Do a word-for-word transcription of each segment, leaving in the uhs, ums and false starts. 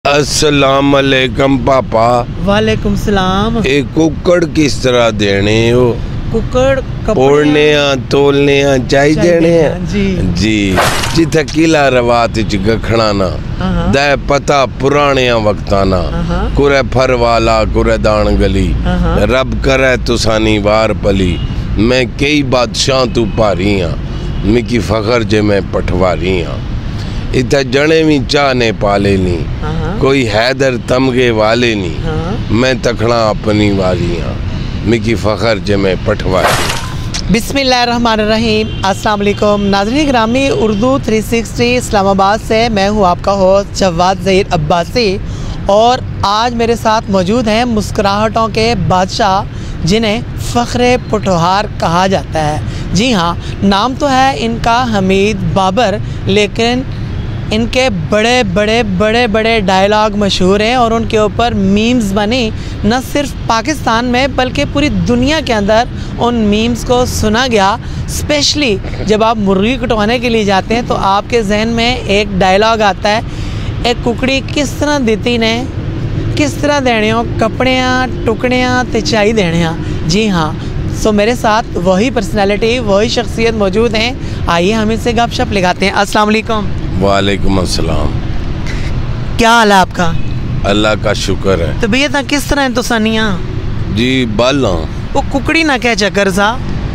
अस्सलाम वालेकुम पापा। वालेकुम सलाम। एक कुकड़ किस तरह देने हो? कुकड़ पोड़ने तोलने चाई देने जी जी जिथे किला रवात च गखणाना दै पता पुराने वक्ताना कुरे फर वाला कुरे दान गली रब करे तुसानी वार पली मैं कई बादशाह तू भारी हाँ मिकी फखर जे मैं पठवारी हाँ इतना जने भी चाहने पाले नहीं कोई हैदर तमगे वाले नहीं मैं तखना अपनी वाली हाँ मिकी फखर जे मैं पठवारी। बिस्मिल्लाहिर्रहमानिर्रहीम। अस्सलाम वालेकुम नाज़रीन ग्रामी, उर्दू थ्री सिक्सटी इस्लामाबाद से मैं हूँ आपका होस्ट जवाद ज़हीर अब्बासी और आज मेरे साथ मौजूद हैं मुस्कुराहटों के बादशाह जिन्हें फ़ख्र पुठोहार कहा जाता है। जी हाँ, नाम तो है इनका हमीद बाबर, लेकिन इनके बड़े बड़े बड़े बड़े डायलॉग मशहूर हैं और उनके ऊपर मीम्स बनी न सिर्फ पाकिस्तान में बल्कि पूरी दुनिया के अंदर उन मीम्स को सुना गया। स्पेशली जब आप मुर्गी कटवाने के लिए जाते हैं तो आपके जहन में एक डायलॉग आता है, एक कुकड़ी किस तरह देती ने किस तरह देने हो कपड़ियाँ टुकड़ियाँ ते चाई देने। जी हाँ, सो मेरे साथ वही पर्सनैलिटी वही शख्सियत मौजूद हैं। आइए हम इनसे गपशप लगाते हैं। अस्सलाम वालेकुम। वालेकुम अस्सलाम। क्या हाल है आपका? अल्लाह का शुक्र है। तो भैया किस तरह तो सनिया जी बाला वो कुकड़ी ना क्या चक्कर सा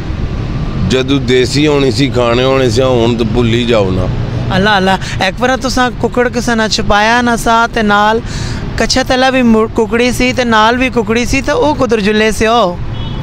जदू देसी होनी सी खाने होने से हुन तो भुल ही जाओ ना। अल्लाह अल्लाह एक बार तुसा कुकड़ किसा ना छुपाया ना सा ते नाल कच्चा तला भी कुकड़ी सी ते नाल भी कुकड़ी सी तो वो कुदर जुले से हो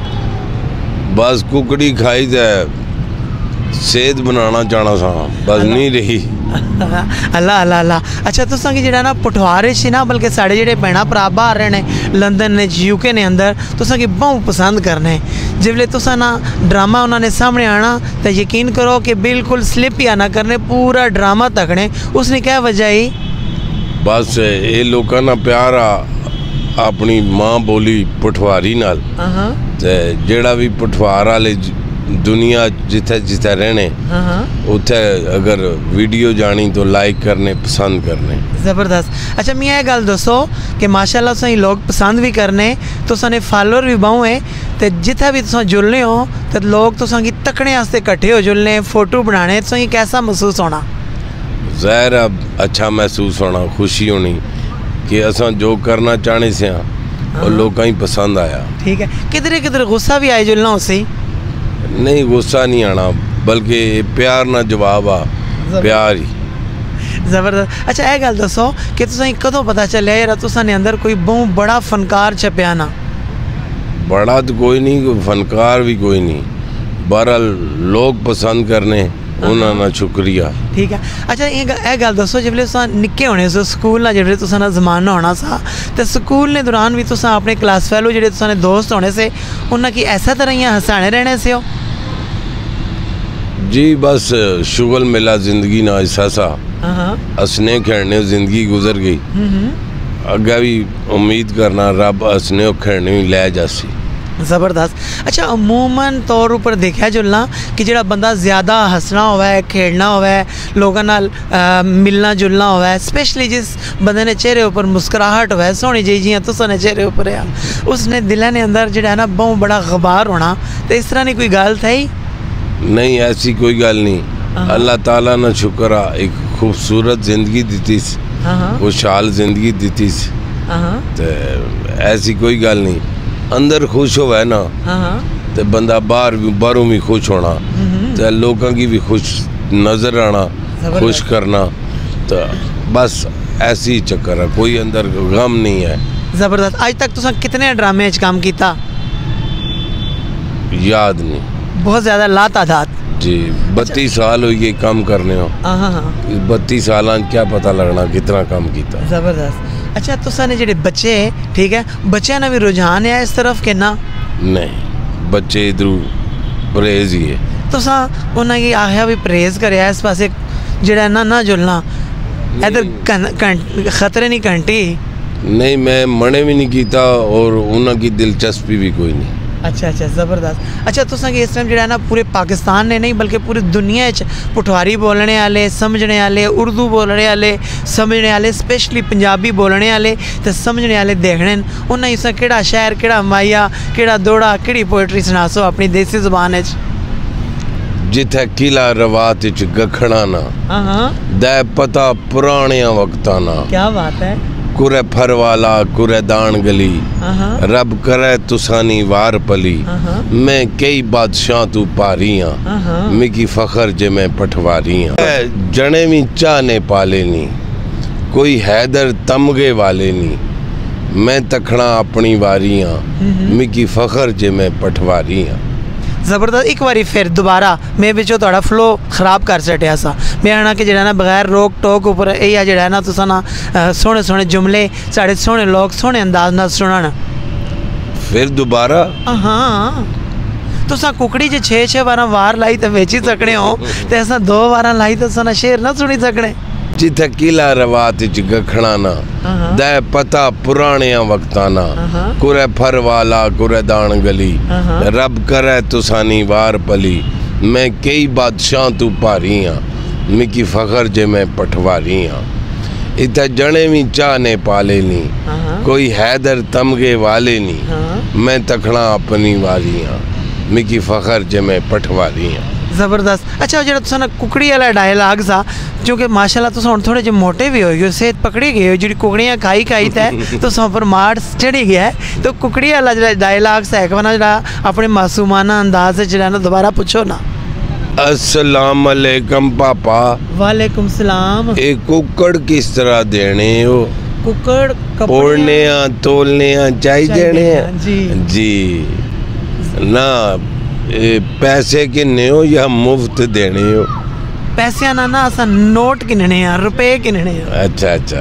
बस कुकड़ी खाई दे सेहत बनाना चाहना सा बस नहीं रही। अल्लाह अल्लाह अल्लाह। अच्छा तुसा की जेड़ा ना पुठवारे सी ना बल्कि साढ़े जेड़े भैन भरा बाहर रहने लंदन ने यूके ने अंदर तुसा की बहुत पसंद करने जिसले तुसा ना ड्रामा उन्होंने सामने आना तो यकीन करो कि बिल्कुल स्लिप या ना करने पूरा ड्रामा तकने। उसने क्या वजह ही बस ये लोगों ना प्यार आ अपनी माँ बोली पुठवारी नाल ते जेड़ा भी पुठवार वाले दुनिया जिथे जिथे रहने उथे अगर वीडियो जानी तो लाइक करने पसंद करने। ज़बरदस्त। अच्छा मियाँ गल दसो कि माशाल्लाह सही लोग पसंद भी करने तो सने फॉलोअर भी बहु है तो जिथे भी तुम जुलने हो तो लोग तुसा की तकने वास्ते इकट्ठे हो जुलने फोटो बनाने तो कैसा महसूस होना? ज़ाहिर अच्छा महसूस होना, खुशी होनी कि असा जो करना चाहने से और लोग ही पसंद आया। ठीक है, किधरे किधरे गुस्सा भी आए जुलना उसे नहीं गुस्सा नहीं आना बल्कि प्यार ना जवाब आ प्यार ही। ज़बरदस्त। अच्छा यह गल दसो कि तुसें कदों पता चलिया यार तुसा ने अंदर कोई बहुत बड़ा फनकार छपिया ना? बड़ा तो कोई नहीं, कोई फनकार भी कोई नहीं, बहरहाल लोग पसंद करने उन्होंने शुक्रिया। ठीक है। अच्छा यह गल दसो जिसले तुसा निक्के होने से स्कूल ना जो तुसा ना जमाना होना सा तो स्कूल ने दौरान भी तुसा अपने क्लास फेलो जो तुसा ने दोस्त होने से उन्हें की ऐसा तरह ही हंसाने रहने से हो? जी बस शुगल मिला जिंदगी ना ऐसा सा हंसने खेलने जिंदगी गुजर गई, अगे भी उम्मीद करना रब हंसने खेलने ले जासी। ज़बरदस्त। अच्छा अमूमन तौर पर देखा जुलना कि जो बंदा ज़्यादा हंसना होवे खेलना होवे लोगों नाल मिलना जुलना होवे स्पेशली जिस बंदे ने चेहरे ऊपर मुस्कुराहट होवे सोहनी जी जी तुसा ने चेहरे ऊपर है उसने दिल ने अंदर जो है ना बहुत बड़ा गबार होना तो इस तरह की कोई गल थी? नहीं ऐसी कोई गल नहीं, अल्लाह ताला ना शुक्र आ एक खूबसूरत जिंदगी दी खुशहाल जिंदगी दी तो ऐसी कोई गल नहीं, अंदर खुश होवे ना तो बंदा बाहर भी बाहरों भी खुश होना तो लोगों की भी खुश नज़र आना खुश करना तो बस ऐसी ही चक्कर है, कोई अंदर गम नहीं है। ज़बरदस्त। आज तक तुसा कितने ड्रामे काम किया? याद नहीं, बहुत ज़्यादा ला तादाद। जी बत्तीस साल हो गए काम करने हो, बत्तीस साल क्या पता लगना कितना काम किया। ज़बरदस्त। अच्छा तुसा ने जेडे बच्चे ठीक है बच्चों ने भी रुझान है इस तरफ के ना? नहीं बच्चे इधर परहेज ही है। तुसा उन्हें की आख्या भी परहेज करे इस पास जेड़ा ना ना जुलना इधर खतरे नहीं घंटी? नहीं मैं मने भी नहीं किया और उन्हें की दिलचस्पी भी कोई नहीं। अच्छा अच्छा ज़बरदस्त। अच्छा तुसां कि इस टाइम जो है ना पूरे पाकिस्तान ने नहीं बल्कि पूरी दुनिया च पुठवारी बोलने वाले, समझने वाले, उर्दू बोलने वाले, समझने वाले, स्पेशली पंजाबी बोलने वाले तो समझने वाले देखने उन्हें इस केड़ा शायर, केड़ा माया, केड़ा दौड़ा, केड़ी पोइट्री सुनासो अपनी देसी जुबान च। जिथे किला रवात च गखना ना, हाँ हाँ दै पता पुराने वक्तां ना, क्या बात है। कुरे फरवाला कुरे दान गली, हाँ हाँ रब करे तुसानी वार पली, हाँ मैं कई बादशाह तू पारियां, हाँ मिकी फखर जे मैं पठवारियां। जने भी चाहने पाले नी, कोई हैदर तमगे वाले नी, मैं तखना अपनी वारियां, मिकी फखर जे मैं पठवारियां। ज़बरदस्त। एक बारी फिर दोबारा मैं बिचो थोड़ा फ्लो खराब कर सटिया सा। मैं आना कि जड़ा ना बगैर रोक टोक उपर यह जड़ा ना तुसा ना सोहने सोहने जुमले साढ़े सोहने लोग सोहने अंदाज ना सुनन। फिर दोबारा हाँ तुसा कुकड़ी जे छे छे बारह वार लाई तो बेची सकने हो तो ऐसा दो बारह लाई तो तुसा ना शेर ना सुनी सकने। जिथे किला रवात च गखना ना, दै पता पुराने वक्तां ना, कुरे फरवाला कुरे दान गली, रब करे तुसानी वार पली, मैं कई बादशाह तू पारियां, मिकी फखर जे मैं पठवारियां। इथे जने भी चाहने पाले नी, कोई हैदर तमगे वाले नी, मैं तखना अपनी वारियां, मिकी फखर जे मैं पठवारियां। ज़बरदस्त। अच्छा जो तुसा ना कुकड़ी वाला डायलॉग सा क्योंकि माशाल्लाह तुसा हुण थोड़े जे मोटे भी हो गए, सेहत पकड़ी गई हो, जी कुकड़ियाँ खाई खाई तो तुसा पर मार चढ़ी गया है, तो कुकड़ी वाला जो डायलॉग सा एक बार जो अपने मासूमाना अंदाज जो है ना दोबारा पूछो ना। अस्सलाम वालेकुम पापा। वालेकुम सलाम। एक कुकड़ किस तरह देने हो? कुकड़ ओढ़ने तोलने चाही देने जी जी ना, ए, पैसे किन्ने हो या मुफ्त देने हो? पैसे ना ना असा नोट किनने हैं, रुपए किनने हैं। अच्छा अच्छा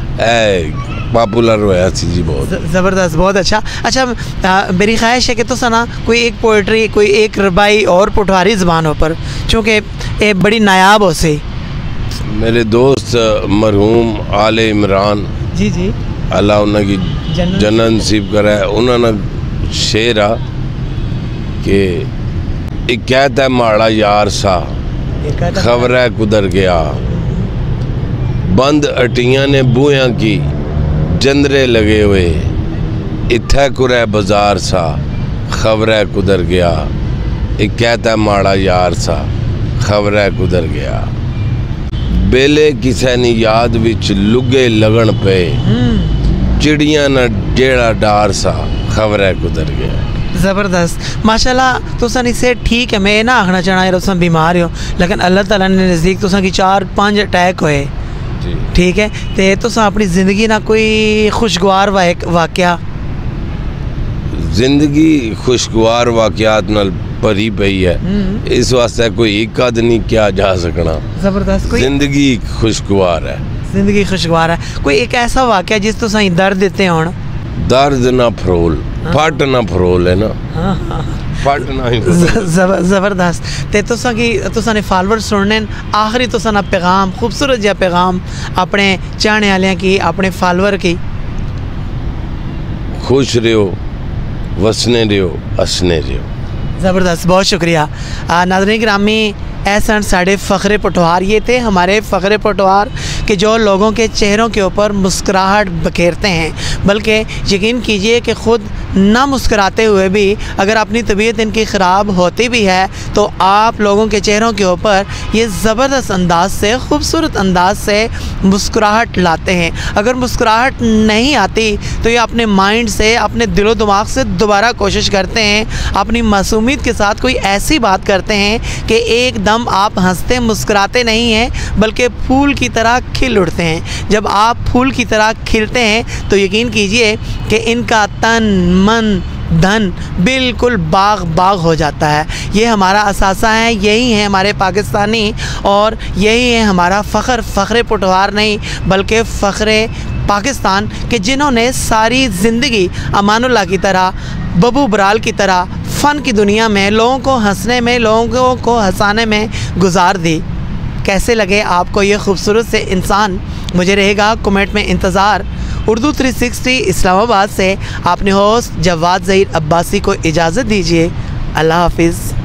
ए पॉपुलर होया सी जी बहुत ज़बरदस्त, बहुत अच्छा। अच्छा आ, मेरी ख्वाहिश है कि तो ना कोई एक पोइट्री, कोई एक रबाई और पुठवारी ज़बानों पर, चूँकि ये बड़ी नायाब हो से। मेरे दोस्त मरहूम आले इमरान जी जी अल्लाह उन्हें जन्नत नसीब करे, उन्होंने शेर आ कि एक कहता है माड़ा यार सा, खबर है कुदर गया, बंद अटियां ने बूहियां की, जंदरे लगे हुए, इत्थे कुरै बाजार सा, खबर है कुदर गया। एक कहता है माड़ा यार सा, खबर है कुदर गया, बेले किसे नी याद विच लुगे लगन पे, चिड़ियां न जेड़ा डार सा, खबर है कुदर गया। ज़बरदस्त माशाल्लाह। तुसा नी से ठीक है, मैं ना आखना चाहना यार तुसा बीमार हो, लेकिन अल्लाह ताला ने नज़दीक तुसा की चार पांच अटैक होए, ठीक है, तो तुसा अपनी ज़िंदगी ना कोई खुशगवार वाकया? जिंदगी खुशगवार वाकयात नाल भरी पई है, इस वास्ते कोई एक आद नहीं क्या जा सकना। ज़बरदस्त। कोई जिंदगी खुशगवार है, जिंदगी खुशगवार है। कोई एक ऐसा वाकया जिस तुसा दर्द देते हो? दर्द ना फरोल, फट ना फरोल है ना, फट ना ही ज़बरदस्त। ते तुसा की तुसा ने फॉलोअर सुनने आखिरी तुसा ना पैगाम, खूबसूरत जहा पैगाम अपने चाहने वाले की, अपने फॉलोअर की? खुश रहो, वसने रहो, हसने रहो। ज़बरदस्त, बहुत शुक्रिया। नाज़रीन गिरामी, ऐसा साढ़े फ़खरे पटवार, ये थे हमारे फ़खरे पटवार कि जो लोगों के चेहरों के ऊपर मुस्कुराहट बखेरते हैं, बल्कि यकीन कीजिए कि ख़ुद ना मुस्कुराते हुए भी अगर अपनी तबीयत इनकी ख़राब होती भी है तो आप लोगों के चेहरों के ऊपर ये ज़बरदस्त अंदाज से, खूबसूरत अंदाज से मुस्कुराहट लाते हैं। अगर मुस्कुराहट नहीं आती तो ये अपने माइंड से, अपने दिलो दिमाग से दोबारा कोशिश करते हैं, अपनी मासूमियत के साथ कोई ऐसी बात करते हैं कि एकदम आप हंसते मुस्कुराते नहीं हैं बल्कि फूल की तरह खिल उठते हैं। जब आप फूल की तरह खिलते हैं तो यकीन कीजिए कि इनका तन मन धन बिल्कुल बाग बाग हो जाता है। ये हमारा असासा है, यही है हमारे पाकिस्तानी, और यही है हमारा फ़ख्र। फ़ख्र पटवार नहीं बल्कि फ़ख्र पाकिस्तान के जिन्होंने सारी ज़िंदगी अमानुल्लाह की तरह, बबू बराल की तरह फ़न की दुनिया में लोगों को हंसने में, लोगों को हंसाने में गुजार दी। कैसे लगे आपको ये खूबसूरत से इंसान? मुझे रहेगा कमेंट में इंतज़ार। उर्दू थ्री सिक्सटी इस्लामाबाद से अपने होस्ट जवाद ज़हीर अब्बासी को इजाज़त दीजिए। अल्लाह हाफिज़।